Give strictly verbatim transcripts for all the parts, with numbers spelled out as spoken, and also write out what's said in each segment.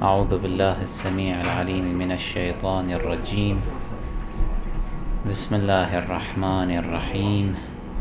أعوذ بالله السميع العليم من الشيطان الرجيم. بسم الله الرحمن الرحيم.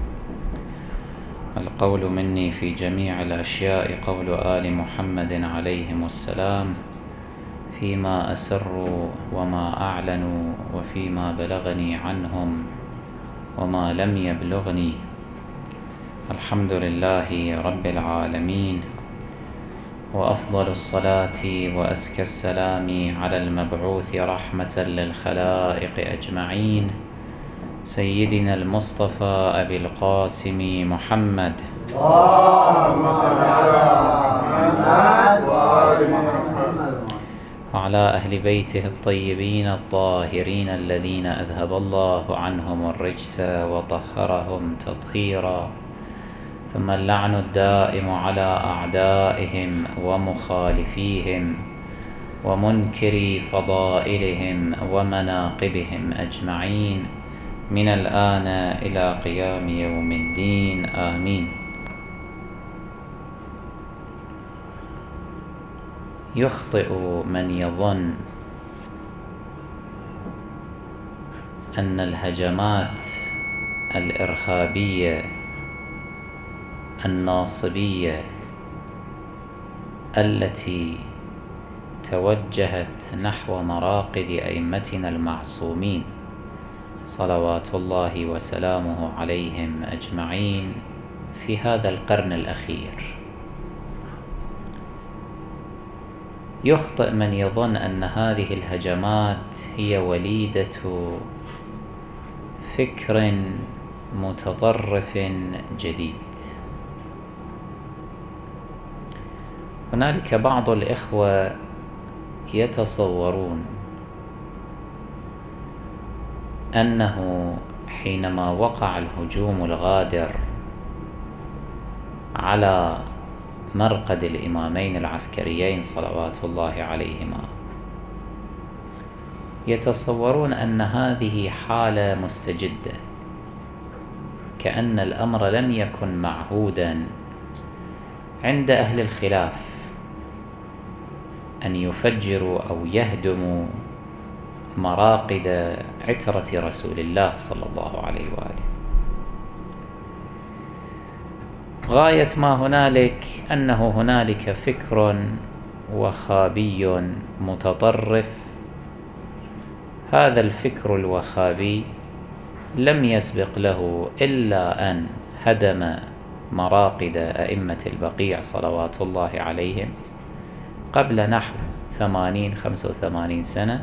القول مني في جميع الأشياء قول آل محمد عليهم السلام، فيما أسروا وما أعلنوا، وفيما بلغني عنهم وما لم يبلغني. الحمد لله رب العالمين، وأفضل الصلاة وأزكى السلام على المبعوث رحمة للخلائق أجمعين، سيدنا المصطفى أبي القاسم محمد. اللهم صل على محمد وآل محمد وعلى أهل بيته الطيبين الطاهرين الذين أذهب الله عنهم الرجس وطهرهم تطهيرا. ثم اللعن الدائم على أعدائهم ومخالفيهم ومنكري فضائلهم ومناقبهم أجمعين من الآن إلى قيام يوم الدين، آمين. يخطئ من يظن أن الهجمات الإرهابية الناصبية التي توجهت نحو مراقد أئمتنا المعصومين صلوات الله وسلامه عليهم أجمعين في هذا القرن الأخير، يخطئ من يظن أن هذه الهجمات هي وليدة فكر متطرف جديد. هنالك بعض الإخوة يتصورون أنه حينما وقع الهجوم الغادر على مرقد الإمامين العسكريين صلوات الله عليهما، يتصورون أن هذه حالة مستجدة، كأن الأمر لم يكن معهودا عند أهل الخلاف أن يفجروا أو يهدموا مراقد عترة رسول الله صلى الله عليه وآله. غاية ما هنالك أنه هنالك فكر وخابي متطرف، هذا الفكر الوخابي لم يسبق له إلا أن هدم مراقد أئمة البقيع صلوات الله عليهم قبل نحو ثمانين خمسة وثمانين سنة،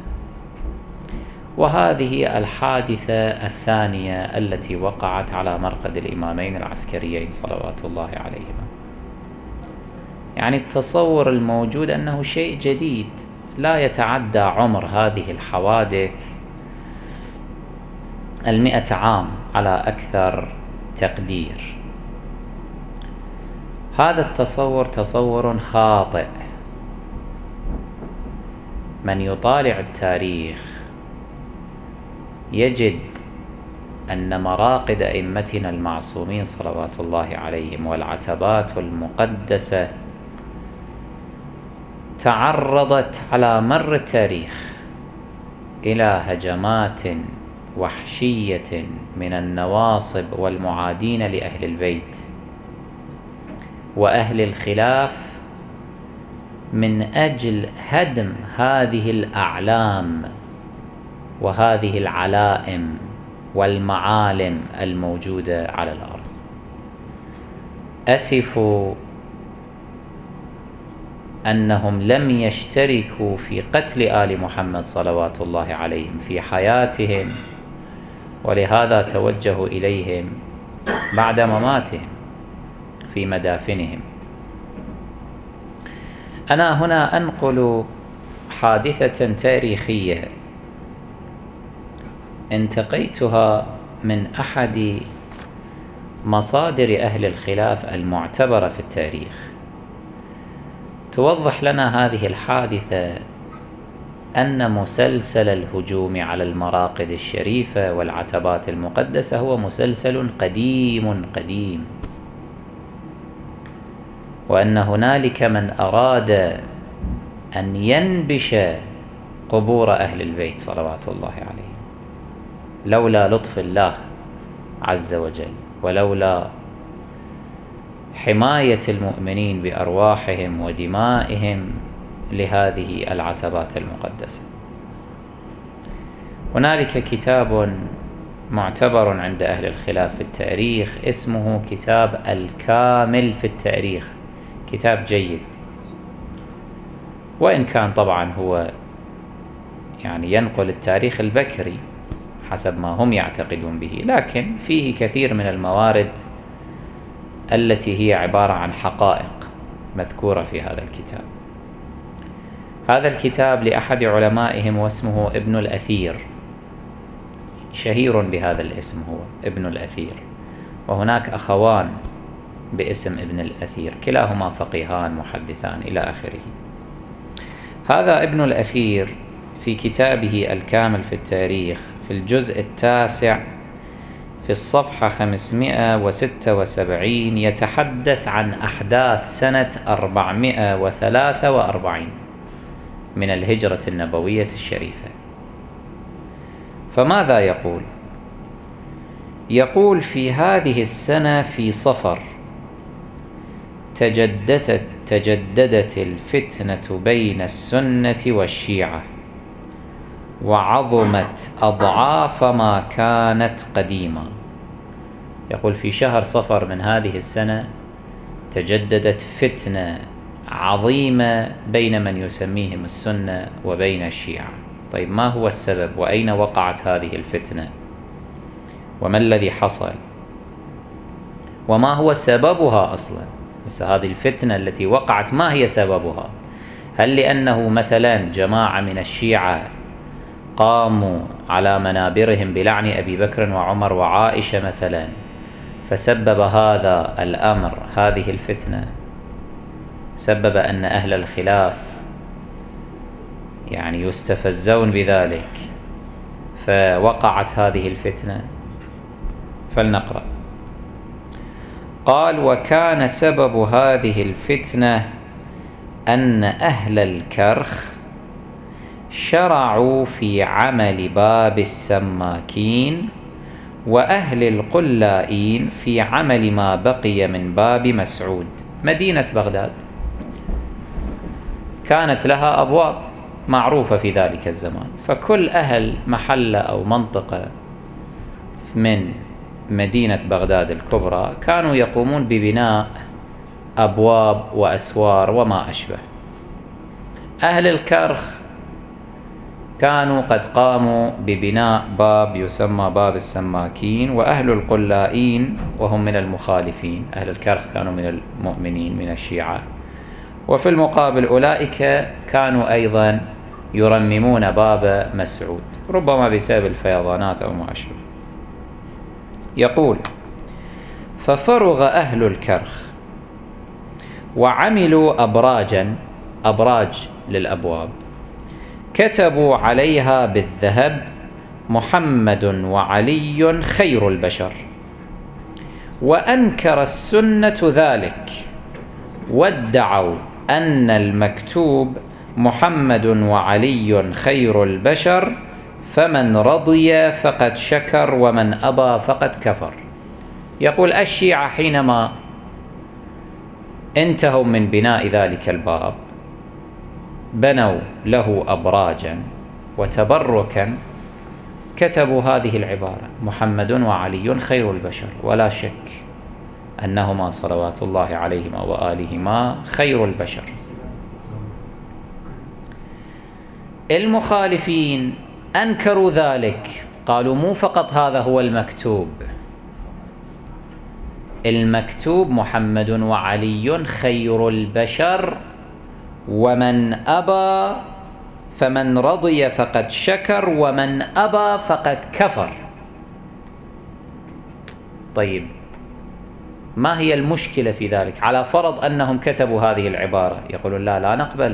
وهذه الحادثة الثانية التي وقعت على مرقد الإمامين العسكريين صلوات الله عليهما. يعني التصور الموجود أنه شيء جديد لا يتعدى عمر هذه الحوادث المئة عام على أكثر تقدير. هذا التصور تصور خاطئ. من يطالع التاريخ يجد أن مراقد أئمتنا المعصومين صلوات الله عليهم والعتبات المقدسة تعرضت على مر التاريخ إلى هجمات وحشية من النواصب والمعادين لأهل البيت وأهل الخلاف من أجل هدم هذه الأعلام وهذه العلائم والمعالم الموجودة على الأرض. أسفوا أنهم لم يشتركوا في قتل آل محمد صلوات الله عليهم في حياتهم، ولهذا توجهوا إليهم بعد مماتهم في مدافنهم. أنا هنا أنقل حادثة تاريخية انتقيتها من أحد مصادر أهل الخلاف المعتبرة في التاريخ، توضح لنا هذه الحادثة أن مسلسل الهجوم على المراقد الشريفة والعتبات المقدسة هو مسلسل قديم قديم، وأن هنالك من أراد أن ينبش قبور أهل البيت صلوات الله عليهم، لولا لطف الله عز وجل ولولا حماية المؤمنين بأرواحهم ودمائهم لهذه العتبات المقدسة. هنالك كتاب معتبر عند أهل الخلاف في التاريخ اسمه كتاب الكامل في التاريخ، كتاب جيد، وإن كان طبعا هو يعني ينقل التاريخ البكري حسب ما هم يعتقدون به، لكن فيه كثير من الموارد التي هي عبارة عن حقائق مذكورة في هذا الكتاب. هذا الكتاب لأحد علمائهم واسمه ابن الأثير، شهير بهذا الاسم هو ابن الأثير، وهناك أخوان باسم ابن الأثير كلاهما فقيهان محدثان إلى آخره. هذا ابن الأثير في كتابه الكامل في التاريخ في الجزء التاسع في الصفحة خمسمائة وستة وسبعين يتحدث عن أحداث سنة أربعمائة وثلاثة وأربعين من الهجرة النبوية الشريفة. فماذا يقول؟ يقول: في هذه السنة في صفر تجددت تجددت الفتنة بين السنة والشيعة وعظمت أضعاف ما كانت قديما. يقول في شهر صفر من هذه السنة تجددت فتنة عظيمة بين من يسميهم السنة وبين الشيعة. طيب ما هو السبب وأين وقعت هذه الفتنة وما الذي حصل وما هو سببها أصلا؟ بس هذه الفتنة التي وقعت ما هي سببها؟ هل لأنه مثلا جماعة من الشيعة قاموا على منابرهم بلعن أبي بكر وعمر وعائشة مثلا فسبب هذا الأمر هذه الفتنة؟ سبب أن أهل الخلاف يعني يستفزون بذلك فوقعت هذه الفتنة؟ فلنقرأ. قال: وكان سبب هذه الفتنة أن أهل الكرخ شرعوا في عمل باب السماكين وأهل القلائين في عمل ما بقي من باب مسعود. مدينة بغداد كانت لها أبواب معروفة في ذلك الزمان، فكل أهل محلة أو منطقة من مدينة بغداد الكبرى كانوا يقومون ببناء أبواب وأسوار وما أشبه. أهل الكرخ كانوا قد قاموا ببناء باب يسمى باب السماكين، وأهل القلائين وهم من المخالفين، أهل الكرخ كانوا من المؤمنين من الشيعة، وفي المقابل أولئك كانوا أيضا يرممون باب مسعود ربما بسبب الفيضانات أو ما أشبه. يقول: ففرغ أهل الكرخ وعملوا أبراجا، أبراج للأبواب، كتبوا عليها بالذهب محمد وعلي خير البشر، وأنكر السنة ذلك وادعوا أن المكتوب محمد وعلي خير البشر، فمن رضي فقد شكر ومن أبى فقد كفر. يقول الشيعة حينما انتهوا من بناء ذلك الباب بنوا له أبراجا وتبركا كتبوا هذه العبارة: محمد وعلي خير البشر، ولا شك أنهما صلوات الله عليهما وآلهما خير البشر. المخالفين أنكروا ذلك، قالوا مو فقط هذا هو المكتوب، المكتوب محمد وعلي خير البشر، ومن أبى فمن رضي فقد شكر ومن أبى فقد كفر. طيب ما هي المشكلة في ذلك؟ على فرض أنهم كتبوا هذه العبارة، يقولون لا لا نقبل،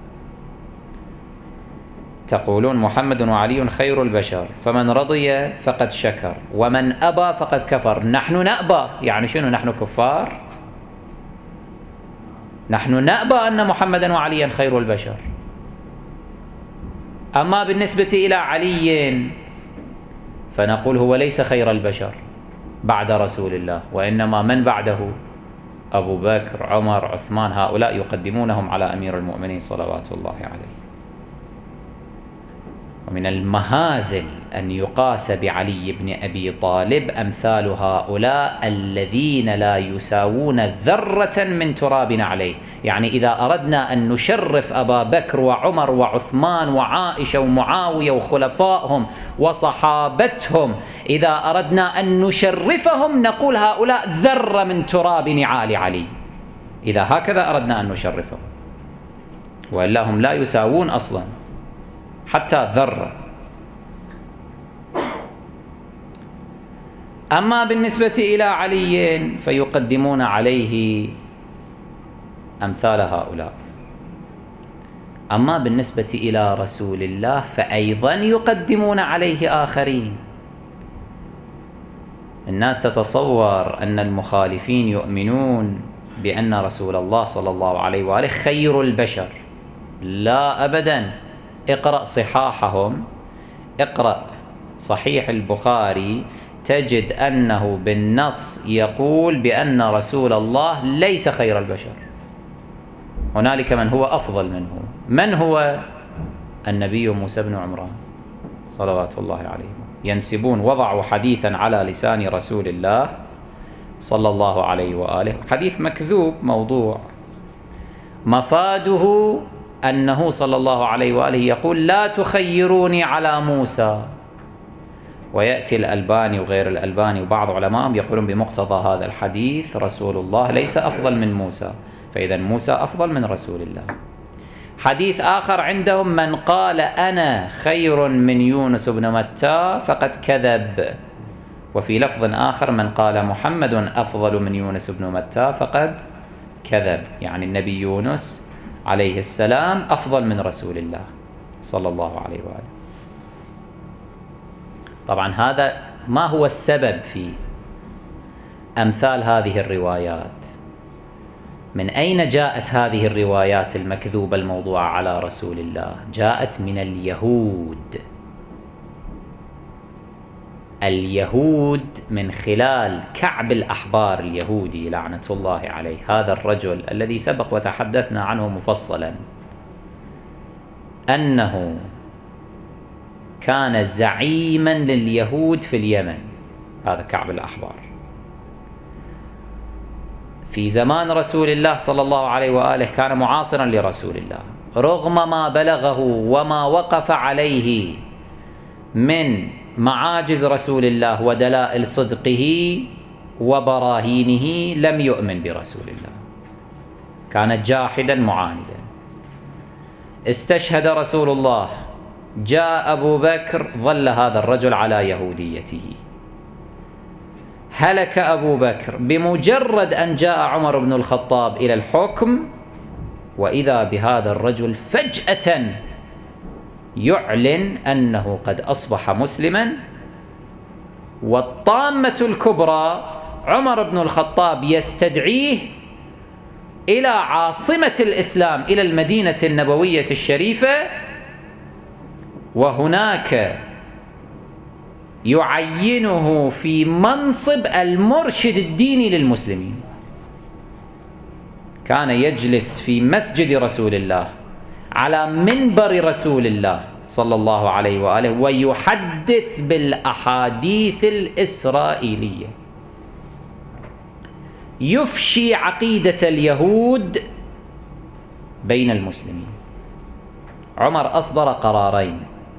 تقولون محمد وعلي خير البشر، فمن رضي فقد شكر ومن أبى فقد كفر. نحن نأبى، يعني شنو؟ نحن كفار؟ نحن نأبى أن محمدا وعليا خير البشر. أما بالنسبة إلى علي فنقول هو ليس خير البشر بعد رسول الله، وإنما من بعده أبو بكر، عمر، عثمان، هؤلاء يقدمونهم على أمير المؤمنين صلوات الله عليه. ومن المهازل أن يقاس بعلي بن أبي طالب أمثال هؤلاء الذين لا يساوون ذرة من تراب عليه. يعني إذا أردنا أن نشرف أبا بكر وعمر وعثمان وعائشة ومعاوية وخلفائهم وصحابتهم، إذا أردنا أن نشرفهم نقول هؤلاء ذرة من تراب نعال علي، إذا هكذا أردنا أن نشرفهم، وإلا هم لا يساوون أصلا حتى ذرة. أما بالنسبة إلى علي فيقدمون عليه أمثال هؤلاء. أما بالنسبة إلى رسول الله فأيضا يقدمون عليه آخرين. الناس تتصور أن المخالفين يؤمنون بأن رسول الله صلى الله عليه وآله خير البشر. لا أبدا. اقرأ صحاحهم، اقرأ صحيح البخاري تجد أنه بالنص يقول بأن رسول الله ليس خير البشر، هنالك من هو أفضل منه. من هو؟ النبي موسى بن عمران صلوات الله عليه. ينسبون وضعوا حديثا على لسان رسول الله صلى الله عليه وآله، حديث مكذوب موضوع، مفاده أنه صلى الله عليه وآله يقول لا تخيروني على موسى. ويأتي الألباني وغير الألباني وبعض علمائهم يقولون بمقتضى هذا الحديث رسول الله ليس أفضل من موسى، فإذا موسى أفضل من رسول الله. حديث آخر عندهم من قال أنا خير من يونس بن متى فقد كذب، وفي لفظ آخر من قال محمد أفضل من يونس بن متى فقد كذب، يعني النبي يونس عليه السلام أفضل من رسول الله صلى الله عليه وآله. طبعا هذا ما هو السبب في أمثال هذه الروايات؟ من أين جاءت هذه الروايات المكذوبة الموضوعة على رسول الله؟ جاءت من اليهود. اليهود من خلال كعب الأحبار اليهودي لعنة الله عليه، هذا الرجل الذي سبق وتحدثنا عنه مفصلا، أنه كان زعيما لليهود في اليمن، هذا كعب الأحبار في زمان رسول الله صلى الله عليه وآله، كان معاصرا لرسول الله، رغم ما بلغه وما وقف عليه من معاجز رسول الله ودلائل صدقه وبراهينه لم يؤمن برسول الله، كان جاحدا معاندا. استشهد رسول الله، جاء أبو بكر، ظل هذا الرجل على يهوديته. هلك أبو بكر بمجرد أن جاء عمر بن الخطاب إلى الحكم، وإذا بهذا الرجل فجأة يعلن أنه قد أصبح مسلما. والطامة الكبرى عمر بن الخطاب يستدعيه إلى عاصمة الإسلام، إلى المدينة النبوية الشريفة، وهناك يعينه في منصب المرشد الديني للمسلمين. كان يجلس في مسجد رسول الله على منبر رسول الله صلى الله عليه وآله ويحدث بالأحاديث الإسرائيلية، يفشي عقيدة اليهود بين المسلمين. عمر أصدر قرارين.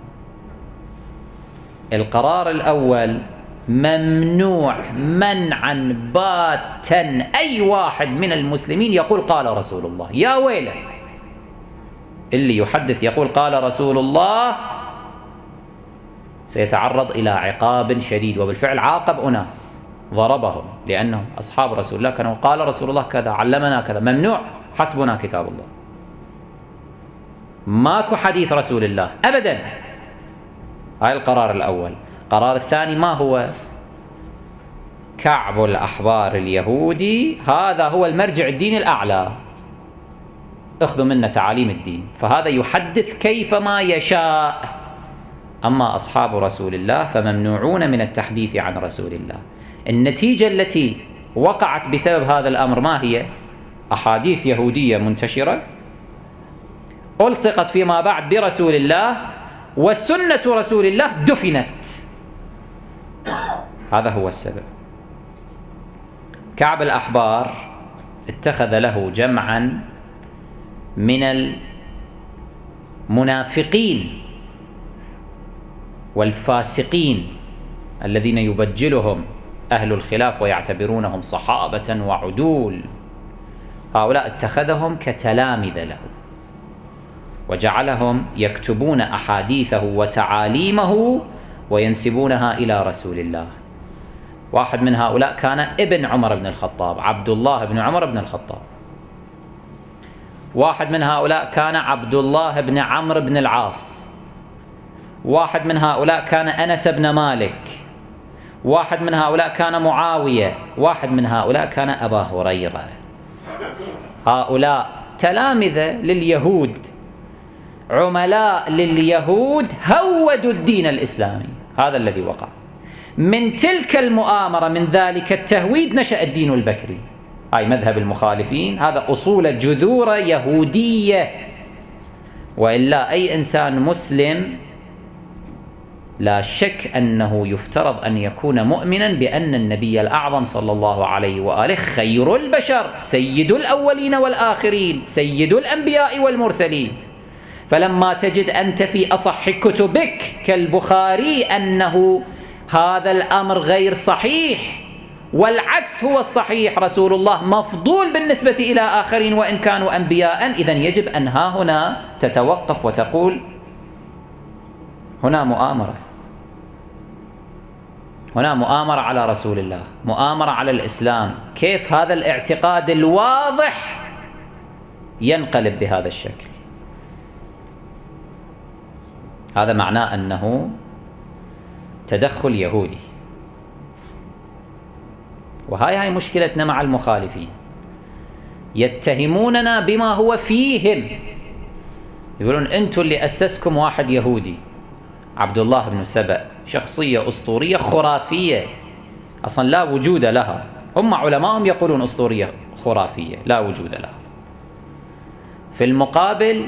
القرار الأول ممنوع منعا باتا أي واحد من المسلمين يقول قال رسول الله. يا ويله، اللي يحدث يقول قال رسول الله سيتعرض إلى عقاب شديد، وبالفعل عاقب أناس ضربهم لأنهم أصحاب رسول الله، كانوا قال رسول الله كذا، علمنا كذا، ممنوع، حسبنا كتاب الله، ماكو حديث رسول الله أبدا. هاي القرار الأول. القرار الثاني ما هو؟ كعب الأحبار اليهودي هذا هو المرجع الديني الأعلى، اخذوا منا تعاليم الدين، فهذا يحدث كيفما يشاء. أما أصحاب رسول الله فممنوعون من التحديث عن رسول الله. النتيجة التي وقعت بسبب هذا الأمر ما هي؟ أحاديث يهودية منتشرة ألصقت فيما بعد برسول الله، وسنة رسول الله دفنت. هذا هو السبب. كعب الأحبار اتخذ له جمعا من المنافقين والفاسقين الذين يبجلهم أهل الخلاف ويعتبرونهم صحابة وعدول. هؤلاء اتخذهم كتلامذة له، وجعلهم يكتبون أحاديثه وتعاليمه وينسبونها إلى رسول الله. واحد من هؤلاء كان ابن عمر بن الخطاب، عبد الله بن عمر بن الخطاب. واحد من هؤلاء كان عبد الله بن عمرو بن العاص. واحد من هؤلاء كان أنس بن مالك. واحد من هؤلاء كان معاوية. واحد من هؤلاء كان أبا هريرة. هؤلاء تلامذة لليهود، عملاء لليهود، هودوا الدين الإسلامي. هذا الذي وقع. من تلك المؤامرة، من ذلك التهويد، نشأ الدين البكري. هاي مذهب المخالفين، هذا أصول جذور يهودية. وإلا أي إنسان مسلم لا شك أنه يفترض أن يكون مؤمنا بأن النبي الأعظم صلى الله عليه وآله خير البشر، سيد الأولين والآخرين، سيد الأنبياء والمرسلين. فلما تجد أنت في أصح كتبك كالبخاري أنه هذا الأمر غير صحيح والعكس هو الصحيح، رسول الله مفضول بالنسبة إلى آخرين وإن كانوا أنبياء، إذن يجب أن ها هنا تتوقف وتقول هنا مؤامرة، هنا مؤامرة على رسول الله، مؤامرة على الإسلام. كيف هذا الاعتقاد الواضح ينقلب بهذا الشكل؟ هذا معناه أنه تدخل يهودي. وهاي هاي مشكلتنا مع المخالفين، يتهموننا بما هو فيهم. يقولون أنتم اللي أسسكم واحد يهودي، عبد الله بن سبأ، شخصية أسطورية خرافية أصلا لا وجود لها. هم علماءهم يقولون أسطورية خرافية لا وجود لها. في المقابل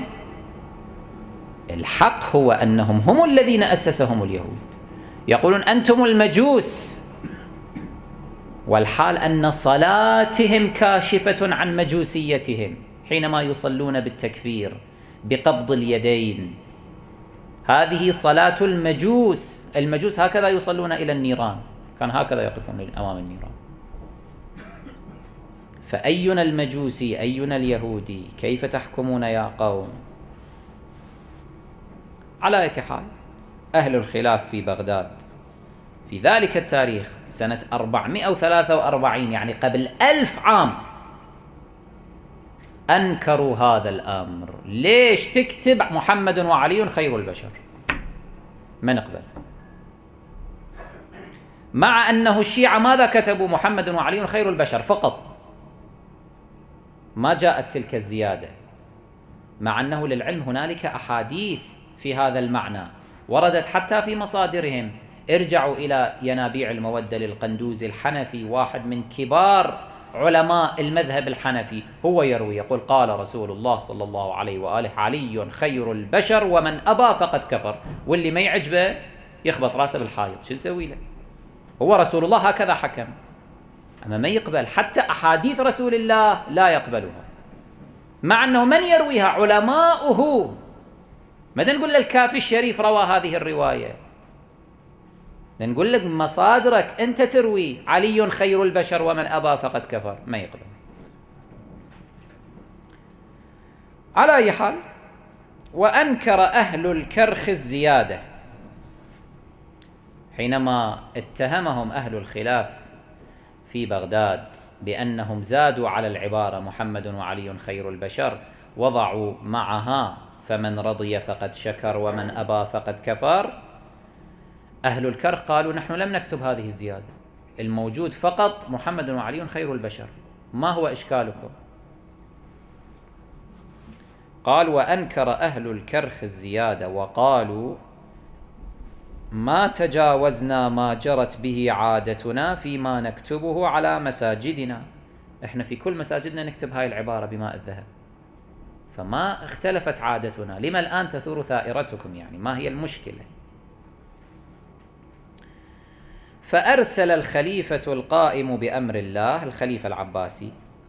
الحق هو أنهم هم الذين أسسهم اليهود. يقولون أنتم المجوس، والحال أن صلاتهم كاشفة عن مجوسيتهم حينما يصلون بالتكفير بقبض اليدين. هذه صلاة المجوس. المجوس هكذا يصلون إلى النيران، كان هكذا يقفون أمام النيران. فأينا المجوسي أينا اليهودي؟ كيف تحكمون يا قوم؟ على أي حال، أهل الخلاف في بغداد في ذلك التاريخ سنة أربعمائة وثلاثة وأربعين، يعني قبل ألف عام، أنكروا هذا الأمر. ليش تكتب محمد وعلي خير البشر؟ ما نقبل. مع أنه الشيعة ماذا كتبوا؟ محمد وعلي خير البشر فقط، ما جاءت تلك الزيادة. مع أنه للعلم هنالك أحاديث في هذا المعنى وردت حتى في مصادرهم. ارجعوا إلى ينابيع المودة للقندوزي الحنفي، واحد من كبار علماء المذهب الحنفي، هو يروي يقول قال رسول الله صلى الله عليه وآله علي خير البشر ومن أبى فقد كفر. واللي ما يعجبه يخبط راسه بالحائط، شو نسوي له؟ هو رسول الله هكذا حكم. أما ما يقبل حتى أحاديث رسول الله لا يقبلها، مع أنه من يرويها؟ علماؤه. ما نقول للكافي الشريف روى هذه الرواية، نقول لك مصادرك أنت تروي علي خير البشر ومن أبى فقد كفر. ما يقبل. على أي حال، وأنكر أهل الكرخ الزيادة حينما اتهمهم أهل الخلاف في بغداد بأنهم زادوا على العبارة محمد وعلي خير البشر، وضعوا معها فمن رضي فقد شكر ومن أبى فقد كفر. أهل الكرخ قالوا نحن لم نكتب هذه الزيادة، الموجود فقط محمد وعلي خير البشر، ما هو إشكالكم؟ قال: وأنكر أهل الكرخ الزيادة وقالوا: ما تجاوزنا ما جرت به عادتنا فيما نكتبه على مساجدنا. احنا في كل مساجدنا نكتب هاي العبارة بماء الذهب، فما اختلفت عادتنا، لما الآن تثور ثائرتكم؟ يعني ما هي المشكلة؟ فأرسل الخليفة القائم بأمر الله، الخليفة العباسي،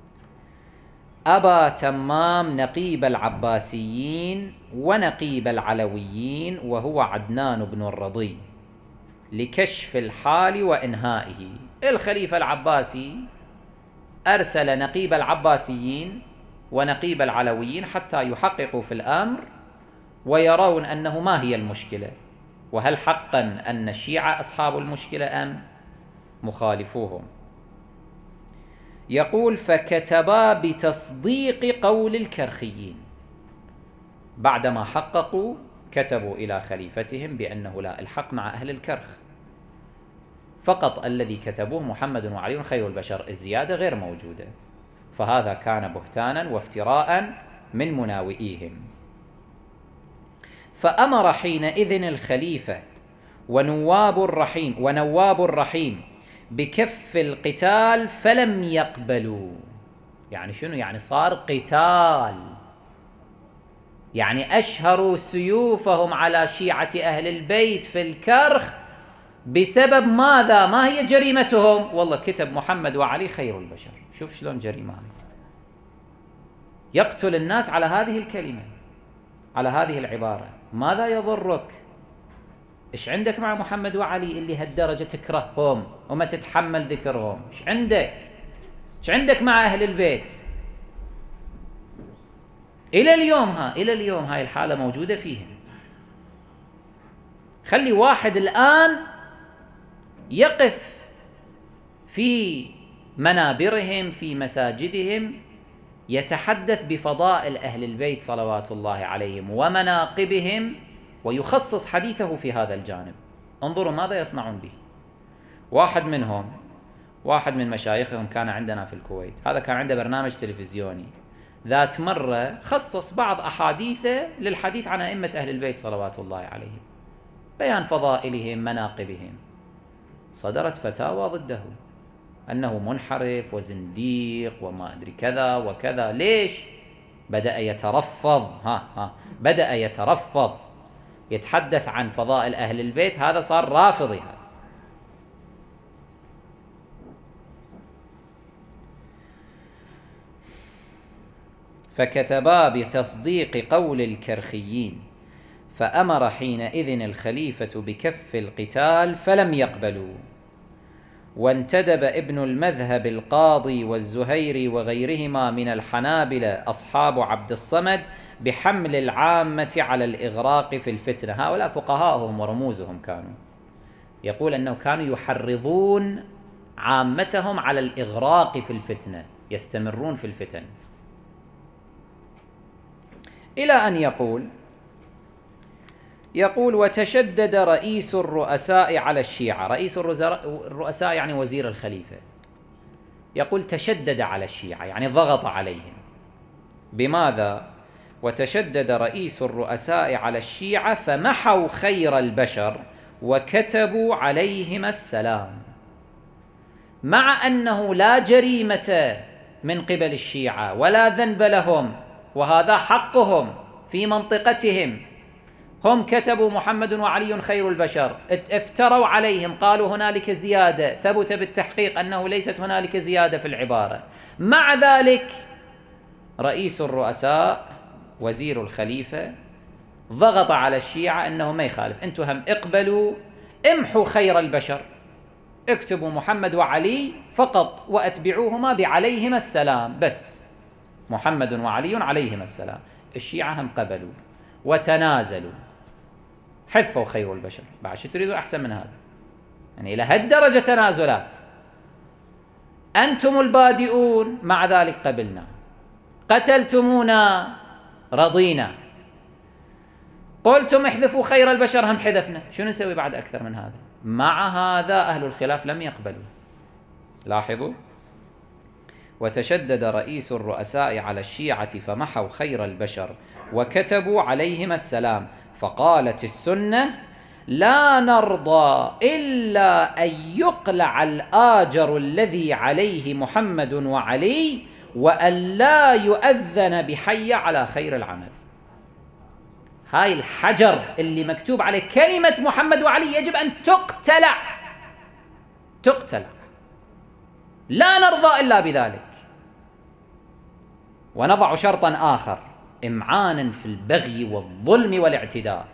أبا تمام نقيب العباسيين ونقيب العلويين وهو عدنان بن الرضي لكشف الحال وإنهائه. الخليفة العباسي أرسل نقيب العباسيين ونقيب العلويين حتى يحققوا في الأمر ويرون أنه ما هي المشكلة، وهل حقا أن الشيعة أصحاب المشكلة أم مخالفوهم. يقول: فكتبا بتصديق قول الكرخيين، بعدما حققوا كتبوا إلى خليفتهم بأنه لا، الحق مع أهل الكرخ، فقط الذي كتبوه محمد وعلي خير البشر، الزيادة غير موجودة. فهذا كان بهتانا وافتراء من مناوئيهم. فأمر حينئذ الخليفة ونواب الرحيم ونواب الرحيم بكف القتال فلم يقبلوا. يعني شنو؟ يعني صار قتال، يعني أشهروا سيوفهم على شيعة أهل البيت في الكرخ بسبب ماذا؟ ما هي جريمتهم؟ والله كتب محمد وعلي خير البشر. شوف شلون جريمة، يقتل الناس على هذه الكلمة، على هذه العبارة. ماذا يضرك؟ إيش عندك مع محمد وعلي اللي هالدرجة تكرههم وما تتحمل ذكرهم؟ إيش عندك؟ إيش عندك مع أهل البيت؟ إلى اليوم ها إلى اليوم هاي الحالة موجودة فيهم. خلي واحد الآن يقف في منابرهم في مساجدهم يتحدث بفضائل أهل البيت صلوات الله عليهم ومناقبهم ويخصص حديثه في هذا الجانب. انظروا ماذا يصنعون به. واحد منهم، واحد من مشايخهم كان عندنا في الكويت، هذا كان عنده برنامج تلفزيوني، ذات مرة خصص بعض أحاديثه للحديث عن أئمة أهل البيت صلوات الله عليهم، بيان فضائلهم مناقبهم. صدرت فتاوى ضده أنه منحرف وزنديق وما أدري كذا وكذا. ليش؟ بدأ يترفض ها ها بدأ يترفض يتحدث عن فضائل أهل البيت، هذا صار رافضي. هذا فكتبا بتصديق قول الكرخيين، فأمر حينئذ الخليفة بكف القتال فلم يقبلوا. وانتدب ابن المذهب القاضي والزهيري وغيرهما من الحنابلة أصحاب عبد الصمد بحمل العامة على الإغراق في الفتنة. هؤلاء فقهاءهم ورموزهم كانوا، يقول أنه كانوا يحرضون عامتهم على الإغراق في الفتنة، يستمرون في الفتن، إلى أن يقول يقول وتشدد رئيس الرؤساء على الشيعة. رئيس الرؤساء يعني وزير الخليفة. يقول تشدد على الشيعة يعني ضغط عليهم. بماذا؟ وتشدد رئيس الرؤساء على الشيعة فمحوا خير البشر وكتبوا عليهم السلام، مع أنه لا جريمة من قبل الشيعة ولا ذنب لهم، وهذا حقهم في منطقتهم. هم كتبوا محمد وعلي خير البشر، افتروا عليهم، قالوا هنالك زيادة، ثبت بالتحقيق أنه ليست هنالك زيادة في العبارة. مع ذلك رئيس الرؤساء وزير الخليفة ضغط على الشيعة أنه ما يخالف، أنتم هم اقبلوا، امحوا خير البشر، اكتبوا محمد وعلي فقط وأتبعوهما بعليهما السلام بس، محمد وعلي عليهما السلام. الشيعة هم قبلوا وتنازلوا، حذفوا خير البشر. بعد شو تريدوا أحسن من هذا؟ يعني إلى هالدرجة تنازلات. أنتم البادئون، مع ذلك قبلنا، قتلتمونا رضينا، قلتم احذفوا خير البشر هم حذفنا. شو نسوي بعد أكثر من هذا؟ مع هذا أهل الخلاف لم يقبلوا. لاحظوا، وتشدد رئيس الرؤساء على الشيعة فمحوا خير البشر وكتبوا عليهما السلام. فقالت السنة: لا نرضى إلا أن يقلع الآجر الذي عليه محمد وعلي، وأن لا يؤذن بحي على خير العمل. هاي الحجر اللي مكتوب عليه كلمة محمد وعلي يجب أن تقتلع تقتلع لا نرضى إلا بذلك. ونضع شرطا آخر إمعانا في البغي والظلم والاعتداء: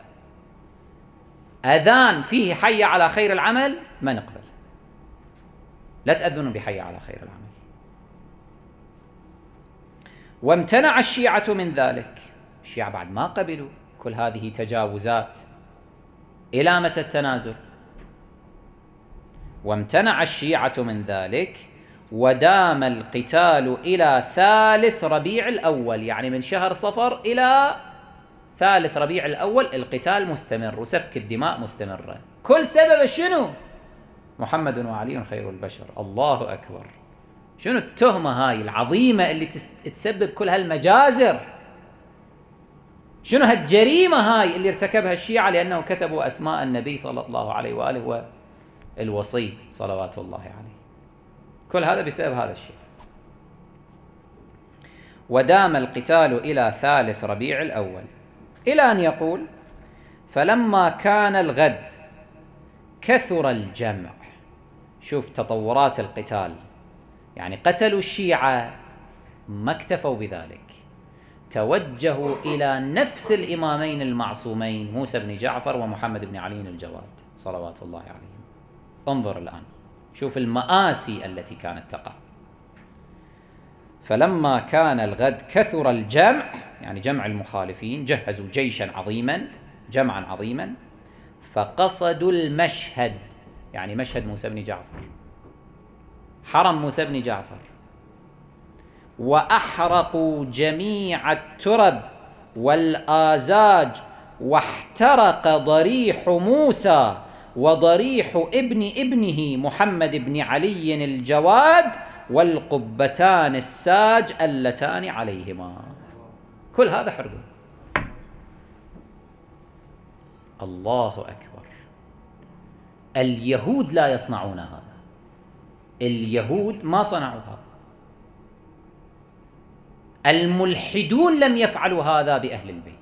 أذان فيه حي على خير العمل ما نقبل، لا تأذنوا بحي على خير العمل. وامتنع الشيعة من ذلك. الشيعة بعد ما قبلوا كل هذه تجاوزات، إلى متى التنازل؟ وامتنع الشيعة من ذلك، ودام القتال إلى ثالث ربيع الأول، يعني من شهر صفر إلى ثالث ربيع الأول القتال مستمر وسفك الدماء مستمرة. كل سبب شنو؟ محمد وعلي خير البشر. الله أكبر! شنو التهمة هاي العظيمة اللي تسبب كل هالمجازر؟ شنو هالجريمة هاي اللي ارتكبها الشيعة لأنه كتبوا أسماء النبي صلى الله عليه وآله والوصي صلوات الله عليه؟ كل هذا بسبب هذا الشيء. ودام القتال إلى ثالث ربيع الأول، إلى أن يقول: فلما كان الغد كثر الجمع. شوف تطورات القتال، يعني قتلوا الشيعة ما اكتفوا بذلك، توجهوا إلى نفس الإمامين المعصومين موسى بن جعفر ومحمد بن علي الجواد صلوات الله عليهم. انظر الآن، شوف المآسي التي كانت تقع. فلما كان الغد كثر الجمع، يعني جمع المخالفين، جهزوا جيشا عظيما جمعا عظيما، فقصدوا المشهد، يعني مشهد موسى بن جعفر، حرم موسى بن جعفر، وأحرقوا جميع الترب والآزاج، واحترق ضريح موسى وضريح ابن ابنه محمد بن علي الجواد والقبتان الساج اللتان عليهما. كل هذا حرقه. الله أكبر! اليهود لا يصنعون هذا، اليهود ما صنعوا هذا، الملحدون لم يفعلوا هذا بأهل البيت،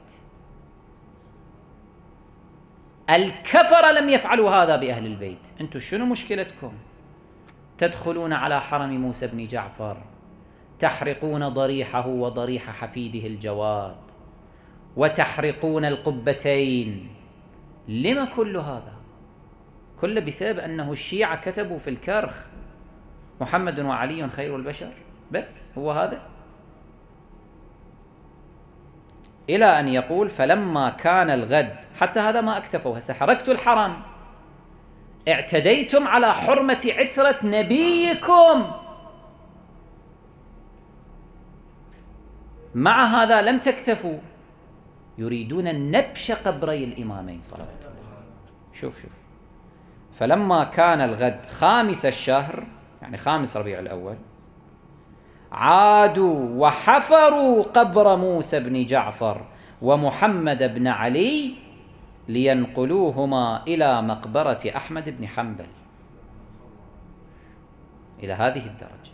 الكفر لم يفعلوا هذا بأهل البيت. أنتم شنو مشكلتكم؟ تدخلون على حرم موسى بن جعفر، تحرقون ضريحه وضريح حفيده الجواد، وتحرقون القبتين. لما كل هذا؟ كله بسبب أنه الشيعة كتبوا في الكرخ محمد وعلي خير البشر، بس هو هذا. إلى أن يقول: فلما كان الغد، حتى هذا ما اكتفوا، هسه حرقتوا الحرم، اعتديتم على حرمة عترة نبيكم، مع هذا لم تكتفوا، يريدون نبش قبري الإمامين صلوات الله. شوف شوف فلما كان الغد خامس الشهر، يعني خامس ربيع الأول، عادوا وحفروا قبر موسى بن جعفر ومحمد بن علي لينقلوهما إلى مقبرة أحمد بن حنبل. إلى هذه الدرجة.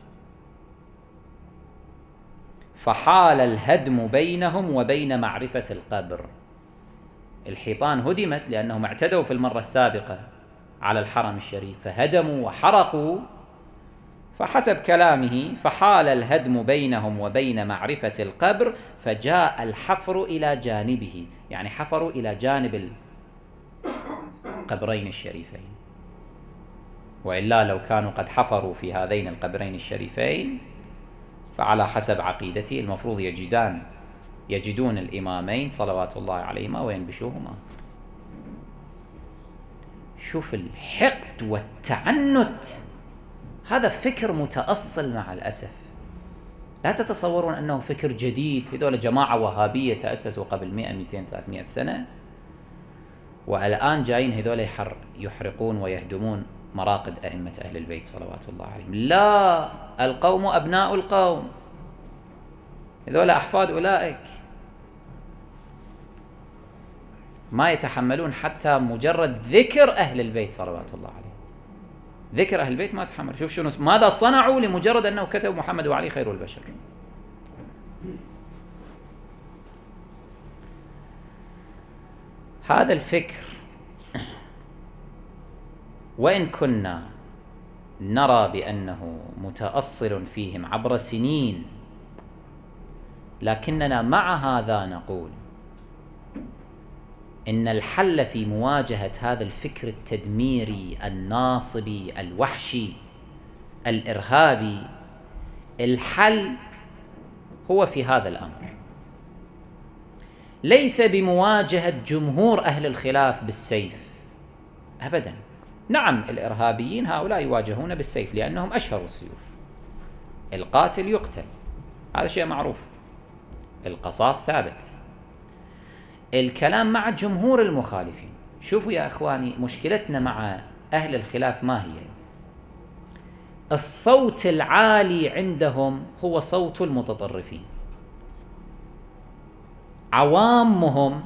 فحال الهدم بينهم وبين معرفة القبر. الحيطان هدمت لأنهم اعتدوا في المرة السابقة على الحرم الشريف، فهدموا وحرقوا. فحسب كلامه: فحال الهدم بينهم وبين معرفة القبر، فجاء الحفر إلى جانبه، يعني حفروا إلى جانب القبرين الشريفين. وإلا لو كانوا قد حفروا في هذين القبرين الشريفين، فعلى حسب عقيدتي المفروض يجدان يجدون الإمامين صلوات الله عليهما وينبشوهما. شوف الحقد والتعنت، هذا فكر متأصل مع الأسف. لا تتصورون أنه فكر جديد. هذول جماعة وهابية تأسسوا قبل مئة مئتين ثلاثمئة سنة، والآن جايين هذول يحرقون ويهدمون مراقد أئمة أهل البيت صلوات الله عليهم. لا، القوم أبناء القوم، هذول أحفاد أولئك. ما يتحملون حتى مجرد ذكر أهل البيت صلوات الله عليه. ذكر أهل البيت ما تحمل. شوف شنو ماذا صنعوا لمجرد أنه كتبوا محمد وعلي خير البشر. هذا الفكر وإن كنا نرى بأنه متأصل فيهم عبر سنين، لكننا مع هذا نقول إن الحل في مواجهة هذا الفكر التدميري الناصبي الوحشي الإرهابي، الحل هو في هذا الأمر، ليس بمواجهة جمهور أهل الخلاف بالسيف أبدا. نعم الإرهابيين هؤلاء يواجهون بالسيف لأنهم أشهروا السيوف، القاتل يقتل، هذا شيء معروف، القصاص ثابت. الكلام مع جمهور المخالفين. شوفوا يا إخواني، مشكلتنا مع أهل الخلاف ما هي؟ الصوت العالي عندهم هو صوت المتطرفين، عوامهم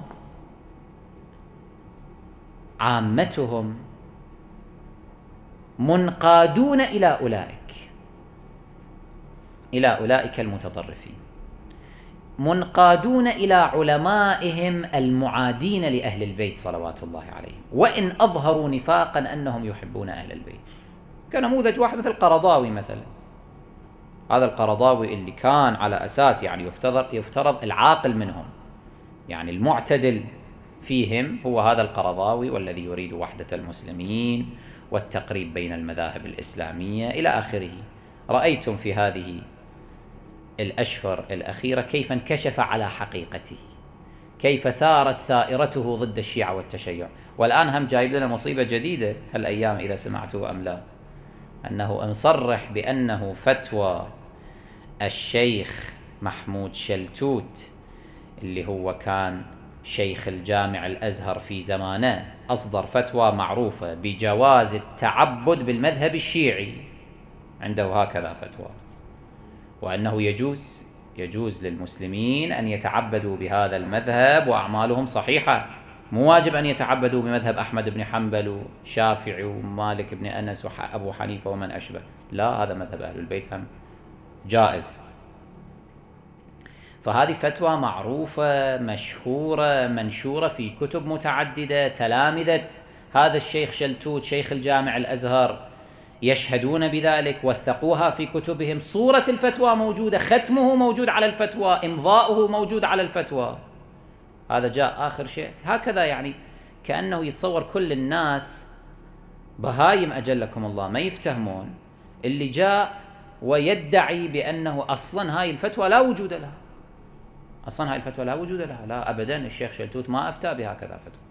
عامتهم منقادون إلى أولئك إلى أولئك المتطرفين، منقادون إلى علمائهم المعادين لأهل البيت صلوات الله عليهم، وإن أظهروا نفاقا أنهم يحبون أهل البيت. كنموذج واحد مثل القرضاوي مثلا، هذا القرضاوي اللي كان على أساس يعني يفترض, يفترض العاقل منهم، يعني المعتدل فيهم هو هذا القرضاوي، والذي يريد وحدة المسلمين والتقريب بين المذاهب الإسلامية إلى آخره. رأيتم في هذه الأشهر الأخيرة كيف انكشف على حقيقته، كيف ثارت ثائرته ضد الشيعة والتشيع. والآن هم جايب لنا مصيبة جديدة هالأيام إذا سمعتوا أم لا، أنه مصرح بأنه فتوى الشيخ محمود شلتوت اللي هو كان شيخ الجامع الأزهر في زمانه، أصدر فتوى معروفة بجواز التعبد بالمذهب الشيعي، عنده هكذا فتوى، وأنه يجوز يجوز للمسلمين أن يتعبدوا بهذا المذهب وأعمالهم صحيحة، مو واجب أن يتعبدوا بمذهب أحمد بن حنبل وشافعي ومالك بن أنس وأبو حنيفة ومن أشبه، لا، هذا مذهب أهل البيت هم جائز. فهذه فتوى معروفة مشهورة منشورة في كتب متعددة، تلامذة هذا الشيخ شلتوت شيخ الجامع الأزهر يشهدون بذلك، وثقوها في كتبهم، صورة الفتوى موجودة، ختمه موجود على الفتوى، إمضاؤه موجود على الفتوى. هذا جاء آخر شيء هكذا، يعني كأنه يتصور كل الناس بهايم أجلكم الله، ما يفتهمون اللي جاء ويدعي بأنه أصلا هاي الفتوى لا وجود لها، أصلا هاي الفتوى لا وجود لها، لا أبدا، الشيخ شلتوت ما أفتى بهكذا فتوى.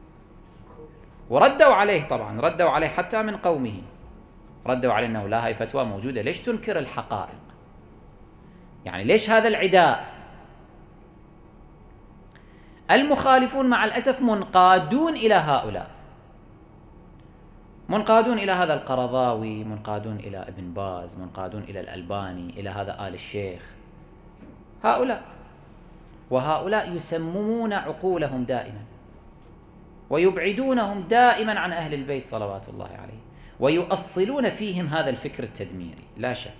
وردوا عليه طبعا، ردوا عليه حتى من قومه، ردوا عليه أنه لا، هاي فتوى موجودة، ليش تنكر الحقائق؟ يعني ليش هذا العداء؟ المخالفون مع الأسف منقادون إلى هؤلاء، منقادون إلى هذا القرضاوي، منقادون إلى ابن باز، منقادون إلى الألباني، إلى هذا آل الشيخ، هؤلاء. وهؤلاء يسممون عقولهم دائما ويبعدونهم دائما عن أهل البيت صلوات الله عليه، ويؤصلون فيهم هذا الفكر التدميري لا شك.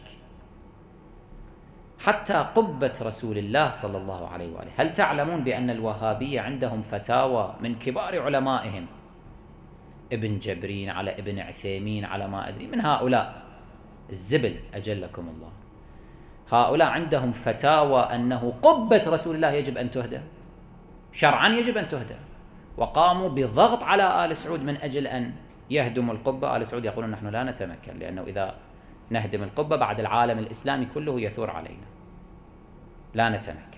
حتى قبة رسول الله صلى الله عليه وآله، هل تعلمون بأن الوهابية عندهم فتاوى من كبار علمائهم، ابن جبرين على ابن عثيمين على ما أدري من هؤلاء الزبل أجلكم الله، هؤلاء عندهم فتاوى أنه قبة رسول الله يجب أن تهدم، شرعا يجب أن تهدم، وقاموا بضغط على آل سعود من أجل أن يهدموا القبة. آل سعود يقولون نحن لا نتمكن، لأنه إذا نهدم القبة بعد العالم الإسلامي كله يثور علينا، لا نتمكن.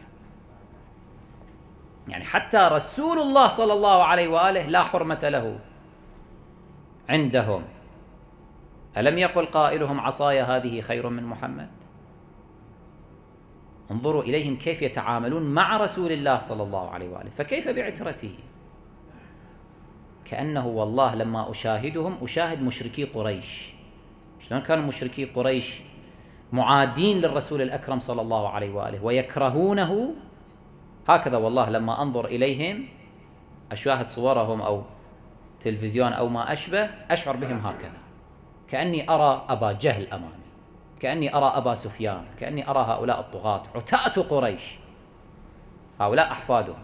يعني حتى رسول الله صلى الله عليه وآله لا حرمة له عندهم. ألم يقل قائلهم عصاي هذه خير من محمد؟ انظروا إليهم كيف يتعاملون مع رسول الله صلى الله عليه وآله، فكيف بعترته؟ كأنه والله لما أشاهدهم أشاهد مشركي قريش، شلون كانوا مشركي قريش معادين للرسول الأكرم صلى الله عليه وآله ويكرهونه، هكذا والله لما أنظر إليهم أشاهد صورهم أو تلفزيون أو ما أشبه أشعر بهم هكذا، كأني أرى أبا جهل أمامي، كأني أرى أبا سفيان، كأني أرى هؤلاء الطغاة عتاة قريش، هؤلاء أحفادهم.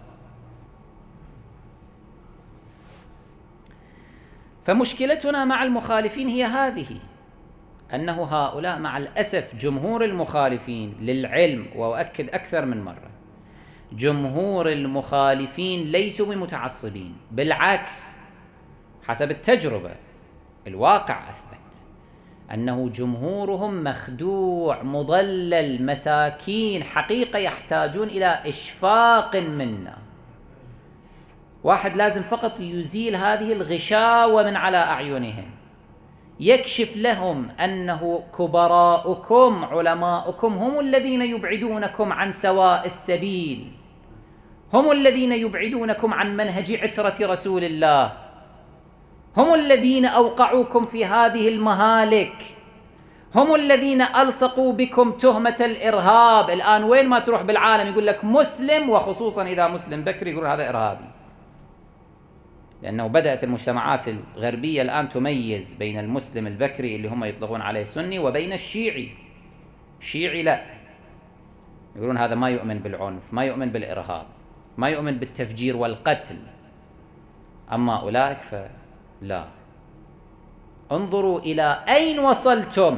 فمشكلتنا مع المخالفين هي هذه، أنه هؤلاء مع الأسف جمهور المخالفين للعلم، وأؤكد أكثر من مرة، جمهور المخالفين ليسوا بمتعصبين، بالعكس حسب التجربة الواقع أثبت أنه جمهورهم مخدوع مضلل مساكين حقيقة يحتاجون إلى إشفاق منا. واحد لازم فقط يزيل هذه الغشاوة من على أعينهم، يكشف لهم أنه كبراؤكم علماؤكم هم الذين يبعدونكم عن سواء السبيل، هم الذين يبعدونكم عن منهج عترة رسول الله، هم الذين أوقعوكم في هذه المهالك، هم الذين ألصقوا بكم تهمة الإرهاب. الآن وين ما تروح بالعالم يقول لك مسلم، وخصوصا إذا مسلم بكري يقول هذا إرهابي، لأنه بدأت المجتمعات الغربية الآن تميز بين المسلم البكري اللي هم يطلقون عليه سني وبين الشيعي. الشيعي لا، يقولون هذا ما يؤمن بالعنف، ما يؤمن بالإرهاب، ما يؤمن بالتفجير والقتل، أما أولئك فلا. انظروا إلى أين وصلتم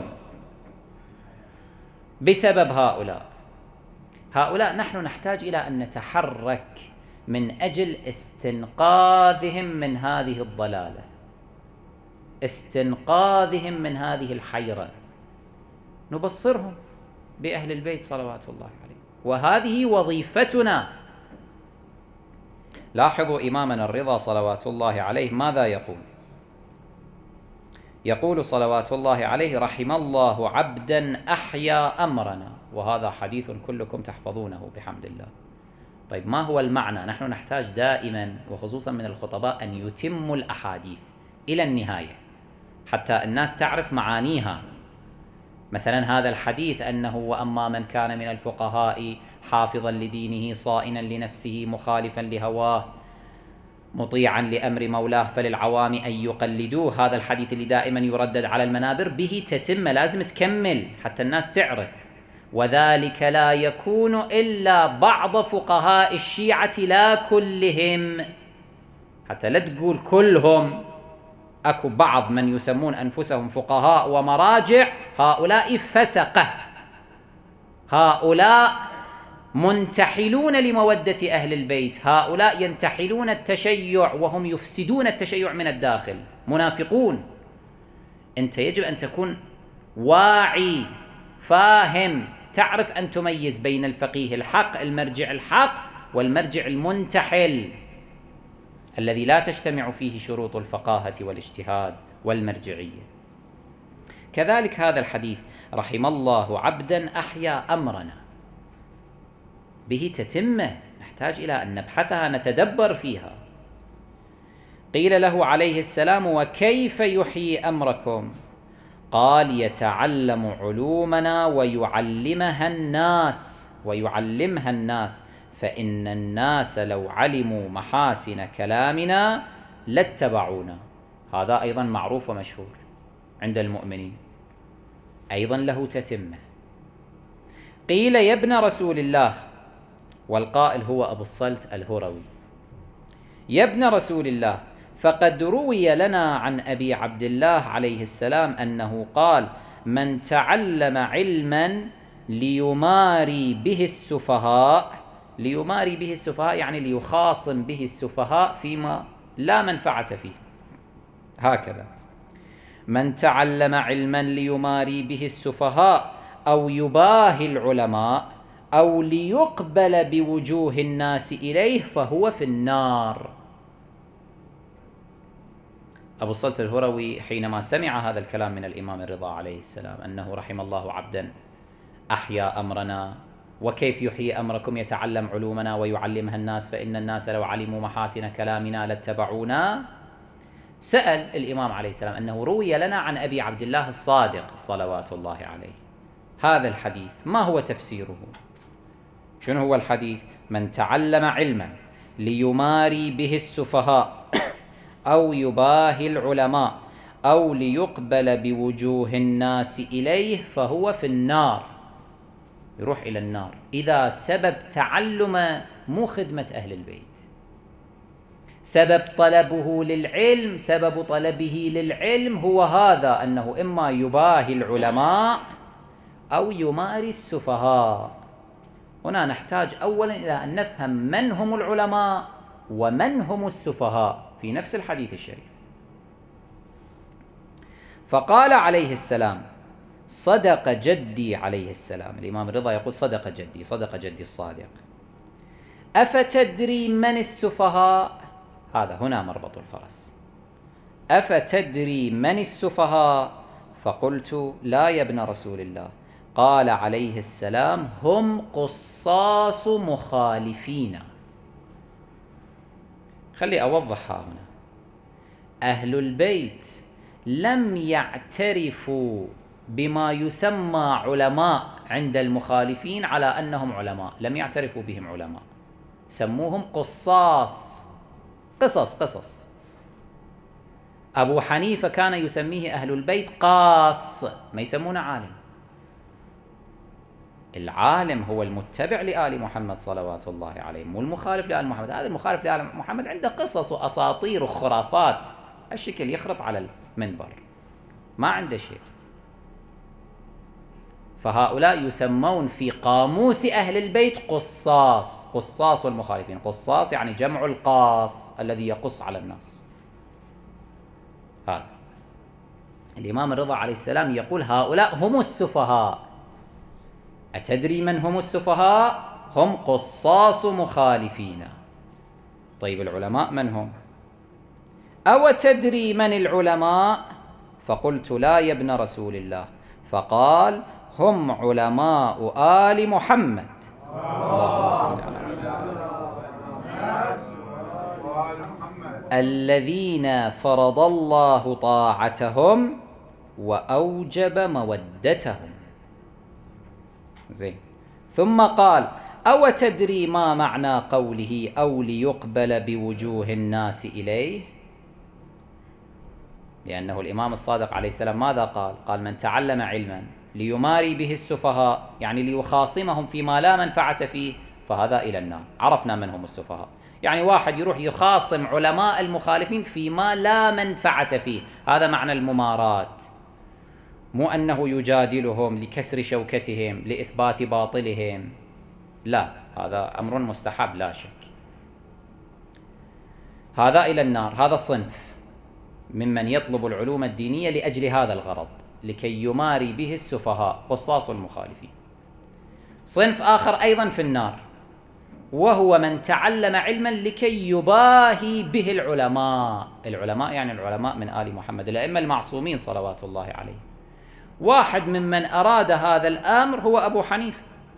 بسبب هؤلاء. هؤلاء نحن نحتاج إلى أن نتحرك من أجل استنقاذهم من هذه الضلالة، استنقاذهم من هذه الحيرة، نبصرهم بأهل البيت صلوات الله عليه، وهذه وظيفتنا. لاحظوا إمامنا الرضا صلوات الله عليه ماذا يقول؟ يقول صلوات الله عليه: رحم الله عبدا أحيا أمرنا. وهذا حديث كلكم تحفظونه بحمد الله. طيب ما هو المعنى؟ نحن نحتاج دائما وخصوصا من الخطباء أن يتموا الأحاديث إلى النهاية حتى الناس تعرف معانيها. مثلا هذا الحديث أنه وأما من كان من الفقهاء حافظا لدينه صائنا لنفسه مخالفا لهواه مطيعا لأمر مولاه فللعوام أن يقلدوه، هذا الحديث اللي دائما يردد على المنابر به تتم، لازم تكمل حتى الناس تعرف. وذلك لا يكون إلا بعض فقهاء الشيعة لا كلهم، حتى لا تقول كلهم، أكو بعض من يسمون أنفسهم فقهاء ومراجع، هؤلاء فسقة، هؤلاء منتحلون لمودة أهل البيت، هؤلاء ينتحلون التشيع وهم يفسدون التشيع من الداخل، منافقون. أنت يجب أن تكون واعي فاهم، تعرف أن تميز بين الفقيه الحق المرجع الحق والمرجع المنتحل الذي لا تجتمع فيه شروط الفقاهة والاجتهاد والمرجعية. كذلك هذا الحديث رحم الله عبدا أحيا أمرنا به تتمه، نحتاج إلى أن نبحثها نتدبر فيها. قيل له عليه السلام: وكيف يحيي أمركم؟ قال: يتعلم علومنا ويعلمها الناس ويعلمها الناس فإن الناس لو علموا محاسن كلامنا لاتبعونا. هذا أيضا معروف ومشهور عند المؤمنين، أيضا له تتمة. قيل: يا ابن رسول الله، والقائل هو أبو الصلت الهروي، يا ابن رسول الله، فقد روي لنا عن أبي عبد الله عليه السلام أنه قال: من تعلم علما ليماري به السفهاء، ليماري به السفهاء يعني ليخاصم به السفهاء فيما لا منفعة فيه، هكذا. من تعلم علما ليماري به السفهاء أو يباهي العلماء أو ليقبل بوجوه الناس إليه فهو في النار. أبو الصلت الهروي حينما سمع هذا الكلام من الإمام الرضا عليه السلام أنه رحم الله عبدا أحيا أمرنا، وكيف يحيي أمركم؟ يتعلم علومنا ويعلمها الناس فإن الناس لو علموا محاسن كلامنا لاتبعونا، سأل الإمام عليه السلام أنه روي لنا عن أبي عبد الله الصادق صلوات الله عليه هذا الحديث، ما هو تفسيره؟ شنو هو الحديث؟ من تعلم علما ليماري به السفهاء أو يباهي العلماء أو ليقبل بوجوه الناس إليه فهو في النار، يروح إلى النار إذا سبب تعلم مو خدمة أهل البيت، سبب طلبه للعلم، سبب طلبه للعلم هو هذا، أنه إما يباهي العلماء أو يماري السفهاء. هنا نحتاج أولا إلى أن نفهم من هم العلماء ومن هم السفهاء في نفس الحديث الشريف. فقال عليه السلام: صدق جدي عليه السلام، الإمام الرضا يقول: صدق جدي، صدق جدي الصادق. أفتدري من السفهاء؟ هذا هنا مربط الفرس. أفتدري من السفهاء؟ فقلت: لا يا ابن رسول الله. قال عليه السلام: هم قصاص مخالفين. خلي أوضحها هنا. أهل البيت لم يعترفوا بما يسمى علماء عند المخالفين على أنهم علماء، لم يعترفوا بهم علماء، سموهم قصاص، قصص قصص. أبو حنيفة كان يسميه أهل البيت قاص، ما يسمونه عالم. العالم هو المتبع لآل محمد صلوات الله عليهم، والمخالف لآل محمد. هذا المخالف لآل محمد عنده قصص وأساطير وخرافات الشكل يخرط على المنبر، ما عنده شيء. فهؤلاء يسمون في قاموس أهل البيت قصاص، قصاص والمخالفين. قصاص يعني جمع القاص الذي يقص على الناس. هذا الإمام الرضا عليه السلام يقول: هؤلاء هم السفهاء. أتدري من هم السفهاء؟ هم قصاص مخالفين. طيب العلماء من هم؟ أو تدري من العلماء؟ فقلت: لا يا ابن رسول الله. فقال: هم علماء آل محمد. اللهم صل على محمد. الذين فرض الله طاعتهم وأوجب مودتهم. زين. ثم قال: أو تدري ما معنى قوله أو ليقبل بوجوه الناس إليه؟ لأنه الإمام الصادق عليه السلام ماذا قال؟ قال: من تعلم علما ليماري به السفهاء، يعني ليخاصمهم فيما لا منفعة فيه، فهذا إلى النار. عرفنا من هم السفهاء، يعني واحد يروح يخاصم علماء المخالفين فيما لا منفعة فيه، هذا معنى المماراة. مو أنه يجادلهم لكسر شوكتهم لإثبات باطلهم، لا، هذا أمر مستحب لا شك. هذا إلى النار. هذا صنف ممن يطلب العلوم الدينية لأجل هذا الغرض، لكي يماري به السفهاء، قصاص المخالفين. صنف آخر أيضا في النار، وهو من تعلم علما لكي يباهي به العلماء. العلماء يعني العلماء من آل محمد، الأئمة المعصومين صلوات الله عليه. واحد ممن أراد هذا الأمر هو أبو حنيفة.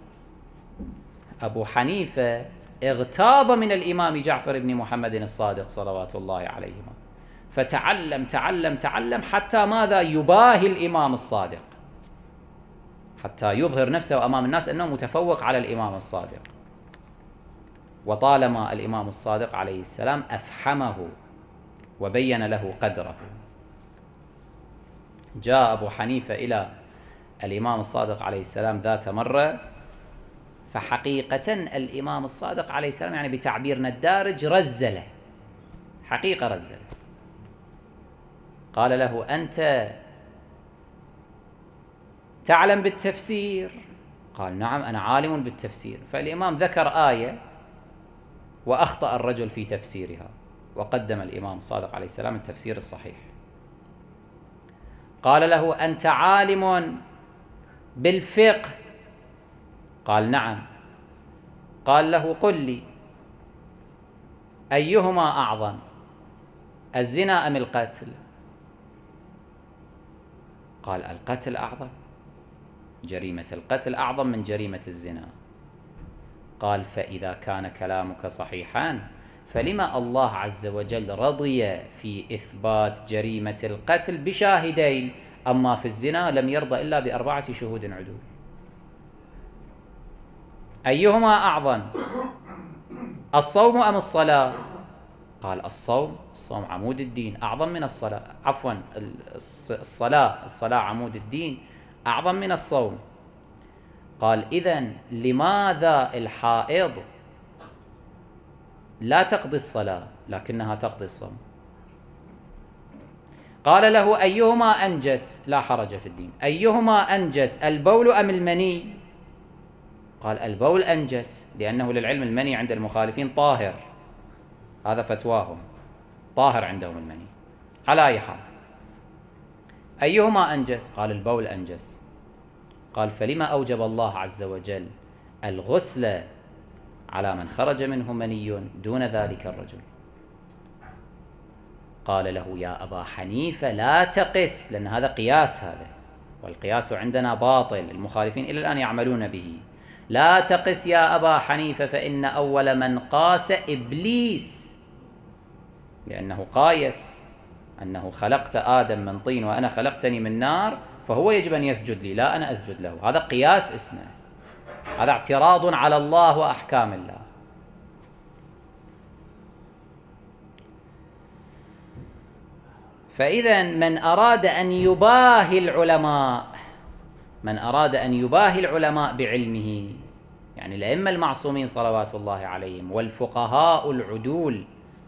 أبو حنيفة اغتاظ من الإمام جعفر بن محمد الصادق صلوات الله عليهما، فتعلم تعلم تعلم حتى ماذا؟ يباهي الإمام الصادق، حتى يظهر نفسه أمام الناس أنه متفوق على الإمام الصادق. وطالما الإمام الصادق عليه السلام أفحمه وبين له قدره. جاء أبو حنيفة إلى الإمام الصادق عليه السلام ذات مرة، فحقيقة الإمام الصادق عليه السلام يعني بتعبيرنا الدارج رزله، حقيقة رزله. قال له: أنت تعلم بالتفسير؟ قال: نعم أنا عالم بالتفسير. فالإمام ذكر آية وأخطأ الرجل في تفسيرها، وقدم الإمام الصادق عليه السلام التفسير الصحيح. قال له: أنت عالم بالفقه؟ قال: نعم. قال له: قل لي أيهما أعظم، الزنا أم القتل؟ قال: القتل أعظم، جريمة القتل أعظم من جريمة الزنا. قال: فإذا كان كلامك صحيحا فلما الله عز وجل رضي في إثبات جريمة القتل بشاهدين، أما في الزنا لم يرضى إلا بأربعة شهود عدول. أيهما أعظم، الصوم أم الصلاة؟ قال الصوم. الصوم عمود الدين أعظم من الصلاة، عفوا الصلاة الصلاة عمود الدين أعظم من الصوم. قال إذن لماذا الحائض لا تقضي الصلاة لكنها تقضي الصوم؟ قال له أيهما أنجس؟ لا حرج في الدين. أيهما أنجس البول أم المني؟ قال البول أنجس، لأنه للعلم المني عند المخالفين طاهر، هذا فتواهم، طاهر عندهم المني. على أي حال أيهما أنجس؟ قال البول أنجس. قال فلما أوجب الله عز وجل الغسل على من خرج منه مني دون ذلك الرجل؟ قال له يا أبا حنيفة لا تقس، لأن هذا قياس، هذا والقياس عندنا باطل، المخالفين إلى الآن يعملون به. لا تقس يا أبا حنيفة فإن أول من قاس إبليس، لأنه قايس أنه خلقت آدم من طين وأنا خلقتني من نار، فهو يجب أن يسجد لي لا أنا أسجد له. هذا قياس اسمه، هذا اعتراض على الله وأحكام الله. فإذا من أراد أن يباهي العلماء من أراد أن يباهي العلماء بعلمه، يعني الأئمة المعصومين صلوات الله عليهم والفقهاء العدول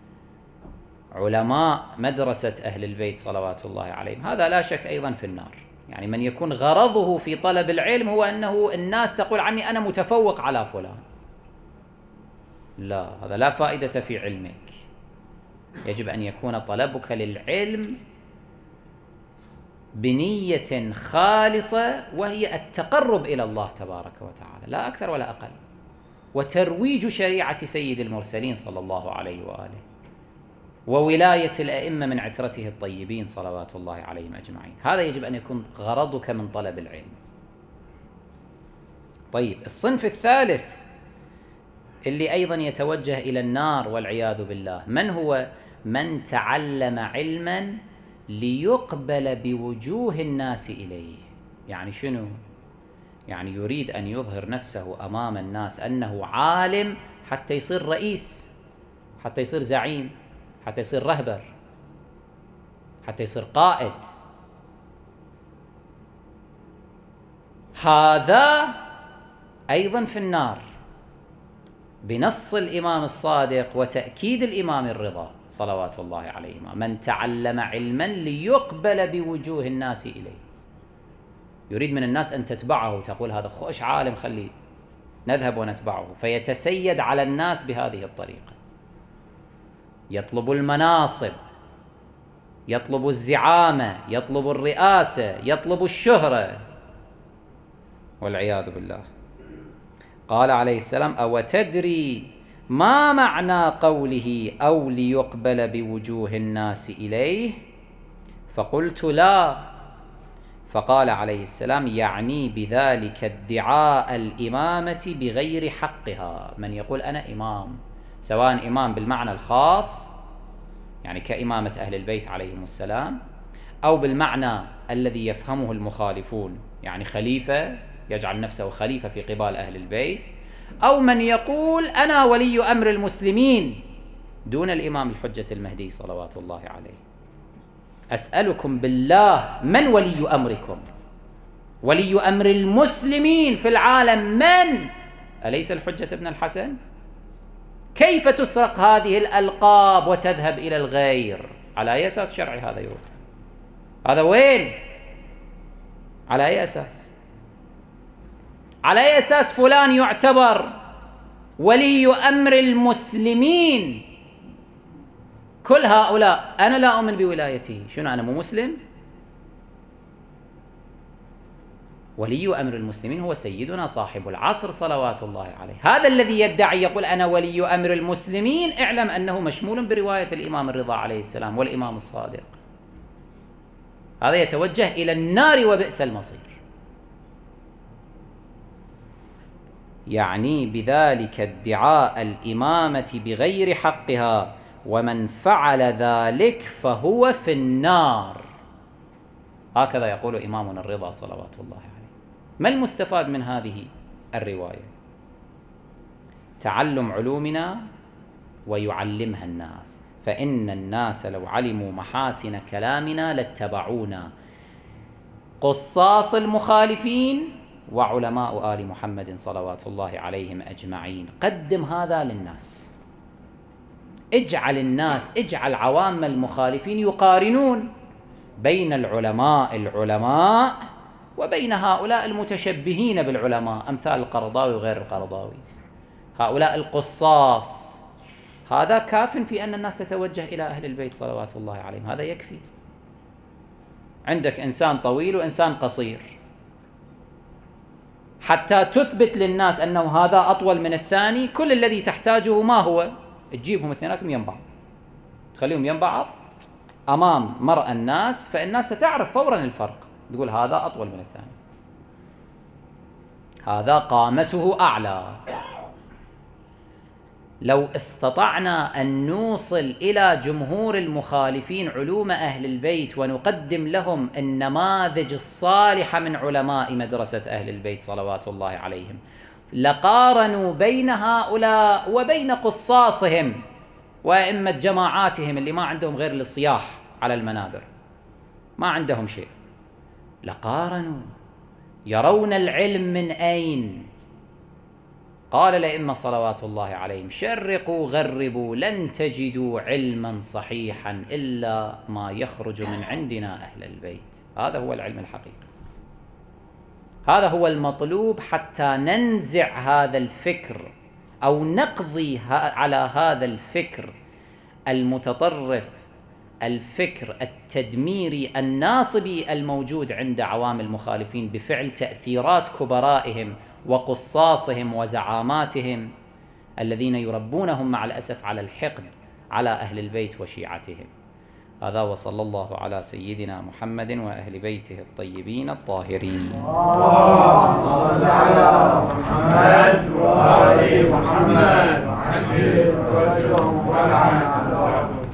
علماء مدرسة أهل البيت صلوات الله عليهم، هذا لا شك أيضا في النار. يعني من يكون غرضه في طلب العلم هو أنه الناس تقول عني أنا متفوق على فلان، لا، هذا لا فائدة في علمك. يجب أن يكون طلبك للعلم بنية خالصة، وهي التقرب إلى الله تبارك وتعالى، لا أكثر ولا أقل، وترويج شريعة سيد المرسلين صلى الله عليه وآله، وولاية الأئمة من عترته الطيبين صلوات الله عليهم أجمعين. هذا يجب أن يكون غرضك من طلب العلم. طيب، الصنف الثالث اللي أيضا يتوجه إلى النار والعياذ بالله، من هو؟ من تعلم علما ليقبل بوجوه الناس إليه. يعني شنو؟ يعني يريد أن يظهر نفسه أمام الناس أنه عالم حتى يصير رئيس، حتى يصير زعيم، حتى يصير رهبر، حتى يصير قائد. هذا أيضا في النار بنص الإمام الصادق وتأكيد الإمام الرضا صلوات الله عليهما. من تعلم علما ليقبل بوجوه الناس إليه، يريد من الناس أن تتبعه، تقول هذا خوش عالم خليه نذهب ونتبعه، فيتسيد على الناس بهذه الطريقة، يطلب المناصب، يطلب الزعامة، يطلب الرئاسة، يطلب الشهرة والعياذ بالله. قال عليه السلام أو تدري ما معنى قوله أو ليقبل بوجوه الناس إليه؟ فقلت لا. فقال عليه السلام يعني بذلك ادعاء الإمامة بغير حقها. من يقول أنا إمام، سواء إمام بالمعنى الخاص يعني كإمامة أهل البيت عليهم السلام، أو بالمعنى الذي يفهمه المخالفون يعني خليفة، يجعل نفسه خليفة في قبال أهل البيت، أو من يقول أنا ولي أمر المسلمين دون الإمام الحجة المهدي صلوات الله عليه. أسألكم بالله من ولي أمركم؟ ولي أمر المسلمين في العالم من؟ أليس الحجة ابن الحسن؟ كيف تسرق هذه الألقاب وتذهب إلى الغير؟ على أي أساس شرعي هذا يروح؟ هذا وين؟ على أي أساس؟ على أي أساس فلان يعتبر ولي أمر المسلمين؟ كل هؤلاء أنا لا أؤمن بولايته. شنو أنا مو مسلم؟ ولي أمر المسلمين هو سيدنا صاحب العصر صلوات الله عليه. هذا الذي يدعي يقول أنا ولي أمر المسلمين، اعلم أنه مشمول برواية الإمام الرضا عليه السلام والإمام الصادق. هذا يتوجه إلى النار وبئس المصير. يعني بذلك ادعاء الإمامة بغير حقها، ومن فعل ذلك فهو في النار. هكذا يقول إمامنا الرضا صلوات الله عليه. ما المستفاد من هذه الرواية؟ تعلم علومنا ويعلمها الناس، فإن الناس لو علموا محاسن كلامنا لاتبعونا، قصاص المخالفين وعلماء آل محمد صلوات الله عليهم أجمعين. قدم هذا للناس، اجعل الناس اجعل عوام المخالفين يقارنون بين العلماء العلماء وبين هؤلاء المتشبهين بالعلماء أمثال القرضاوي وغير القرضاوي، هؤلاء القصاص. هذا كاف في أن الناس تتوجه إلى أهل البيت صلوات الله عليهم، هذا يكفي. عندك إنسان طويل وإنسان قصير، حتى تثبت للناس أنه هذا أطول من الثاني، كل الذي تحتاجه ما هو؟ تجيبهم اثنيناتهم يم بعض، تخليهم يم بعض أمام مرأى الناس، فالناس ستعرف فورا الفرق، تقول هذا أطول من الثاني، هذا قامته أعلى. لو استطعنا أن نوصل إلى جمهور المخالفين علوم أهل البيت ونقدم لهم النماذج الصالحة من علماء مدرسة أهل البيت صلوات الله عليهم، لقارنوا بين هؤلاء وبين قصاصهم وأئمة جماعاتهم اللي ما عندهم غير الصياح على المنابر، ما عندهم شيء، لقارنوا، يرون العلم من أين. قال الأئمة صلوات الله عليهم: شرقوا غربوا لن تجدوا علما صحيحا إلا ما يخرج من عندنا أهل البيت. هذا هو العلم الحقيقي، هذا هو المطلوب حتى ننزع هذا الفكر أو نقضي على هذا الفكر المتطرف، الفكر التدميري الناصبي الموجود عند عوام المخالفين بفعل تأثيرات كبرائهم وقصاصهم وزعاماتهم الذين يربونهم مع الأسف على الحقد على أهل البيت وشيعتهم. هذا، وصلى الله على سيدنا محمد وأهل بيته الطيبين الطاهرين. اللهم صل على محمد وآل محمد وعجل وجههم ولعن